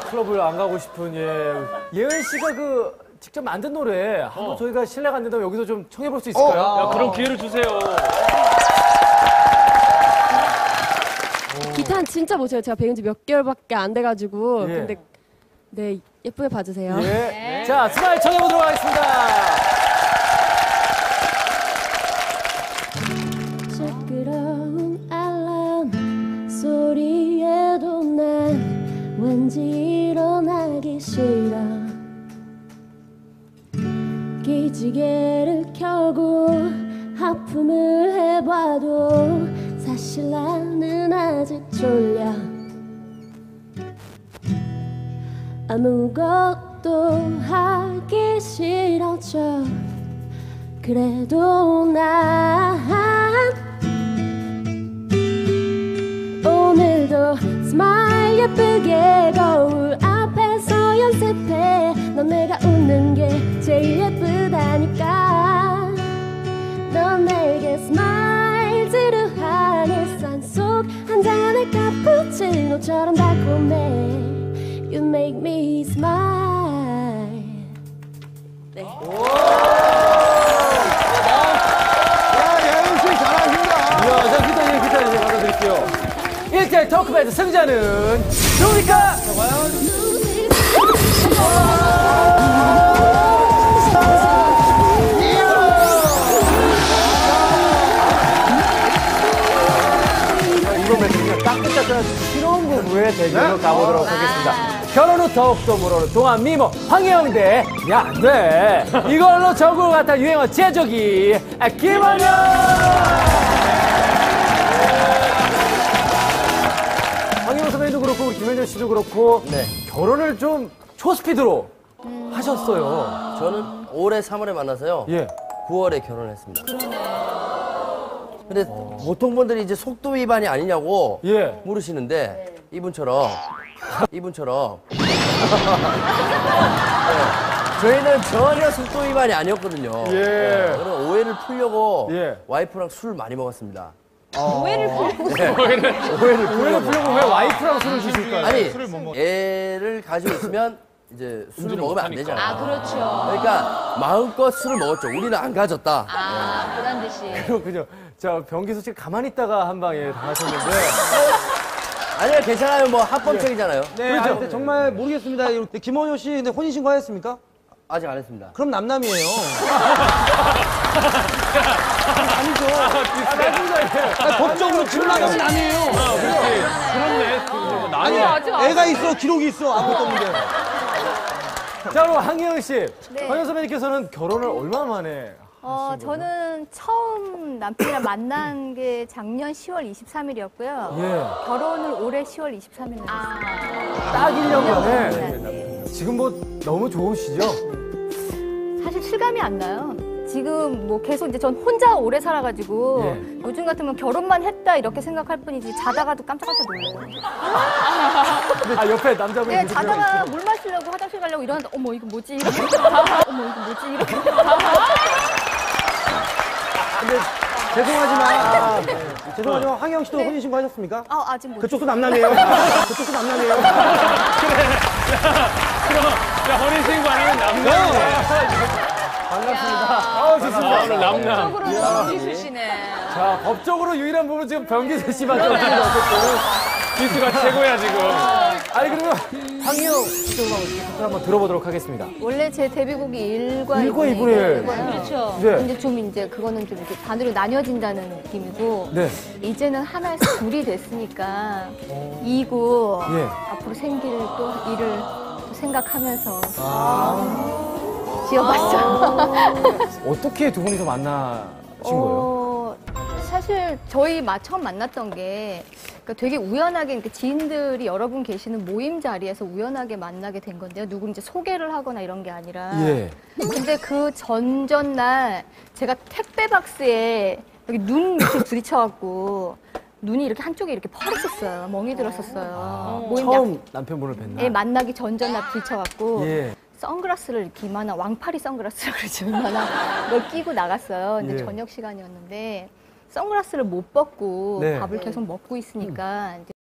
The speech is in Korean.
클럽을 안 가고 싶은 예은 씨가 그 직접 만든 노래 한번 저희가 실례가 안 된다면 여기서 좀 청해 볼 수 있을까요? 야, 그럼 기회를 주세요. 기타는 진짜 못 쳐요. 제가 배운 지 몇 개월밖에 안 돼가지고. 예. 근데 네, 예쁘게 봐주세요. 예. 자, 스마일 청해 보도록 하겠습니다. 시끄러운 알람 소리에도 난 왠지 일어나기 싫어. 기지개를 켜고 하품을 해봐도 사실 나는 아직 졸려. 아무것도 하기 싫어져. 그래도 난 오늘도 스마일 예쁘게 거울 앞에서 연습해. 넌 내가 웃는 게 제일 예쁘다니까. 넌 내게 스마일즈를 하늘 산속 한 잔의 카푸치노처럼 달콤해. You make me smile. 네. 예은 씨 잘하신다. 이야, 자, 기타 이제 받아드릴게요. 1대1 토크밴드 승자는 누굽니까? 이번 멘트는 따끈따끈한 새로운 부부의 대결로 가보도록 하겠습니다. 결혼 후 더욱더 물어오는 동안 미모 황혜영 대 야, 안 돼. 이걸로 전국을 갖다 유행어 제조기 김원영. 황혜영 선배님도 그렇고 우리 김현정 씨도 그렇고 결혼을 좀 초스피드로 하셨어요. 저는 올해 3월에 만나서요. 예. 9월에 결혼했습니다. 근데 보통 분들이 이제 속도 위반이 아니냐고 예. 물으시는데 이분처럼 네. 저희는 전혀 속도 위반이 아니었거든요. 예. 그래서 오해를 풀려고 예. 와이프랑 술을 많이 먹었습니다. 오해를 풀려고 왜 와이프랑 술을 드실까요? 아니, 애를 가지고 있으면 이제 술을 먹으면 안 되잖아요. 아, 그렇죠. 그러니까 마음껏 술을 먹었죠. 우리는 안 가졌다. 아, 그런 듯이. 그렇군요. 자, 변기수 씨 가만히 있다가 한 방에 당하셨는데. 아니요, 괜찮아요. 뭐 합법적이잖아요. 네, 그렇죠. 근데 정말 모르겠습니다. 근데 김원효 씨 근데 혼인신고 하셨습니까? 아직 안 했습니다. 그럼 남남이에요. 아니, 법적으로 집을 나가면 남이에요. 그렇네. 아니, 애가 있어, 기록이 있어. 아무것도 없는데. 자, 그럼 황혜영 씨. 황혜영 선배님께서는 결혼을 얼마 만에? 저는 처음 남편이랑 만난 게 작년 10월 23일이었고요. 예. 결혼을 올해 10월 23일에 했어요. 딱 1년 만에. 네. 지금 뭐 너무 좋으시죠? 사실 실감이 안 나요. 지금 뭐 계속 이제 전 혼자 오래 살아가지고 예. 요즘 같으면 결혼만 했다 이렇게 생각할 뿐이지 자다가도 깜짝깜짝 놀라요. 아, 옆에 남자분이. 네, 계속 자다가 있죠? 물 마시려고 화장실 가려고 일어났는데 어머 이거 뭐지? 이렇게. 어머 이거 뭐지? 이렇게. 근데 죄송하지만, 죄송하지만 황혜영 씨도 혼인신고 하셨습니까? 아직 못. 그쪽도 남남이에요. 그쪽도 남남이에요. 야, 혼인신고 안 하면 남남. 반갑습니다. 좋습니다. 오늘 남남. 쪽으로 넘기수시네. 자, 법적으로 유일한 부분 지금 변기수 씨밖에 없는데 어쨌든. 기수가 최고야, 지금. 아니, 그러면 황혜영 씨 한번 들어보도록 하겠습니다. 원래 제 데뷔곡이 일과 일과 이분의 이분의. 일이거든요. 그렇죠. 네. 근데 좀 이제 그거는 좀 이렇게 반으로 나뉘어진다는 느낌이고 네. 이제는 하나에서 둘이 됐으니까 이고 예. 앞으로 생길 또 일을 또 생각하면서 지어봤어요. 어떻게 두 분이서 만나신 거예요? 사실 저희 처음 만났던 게 그러니까 되게 우연하게 그러니까 지인들이 여러분 계시는 모임 자리에서 우연하게 만나게 된 건데요. 누구 이제 소개를 하거나 이런 게 아니라. 예. 근데 그 전날 제가 택배 박스에 여기 눈 밑에 부딪혀갖고 눈이 이렇게 한쪽에 이렇게 펄었었어요. 멍이 들었었어요. 모임 처음 남편분을 뵀나? 에 만나기 전날 부딪혀갖고 예. 선글라스를 이렇게 이만한 왕파리 선글라스를 그러죠. 이만한 걸 끼고 나갔어요. 근데 예. 저녁 시간이었는데 선글라스를 못 벗고 네. 밥을 계속 먹고 있으니까 이제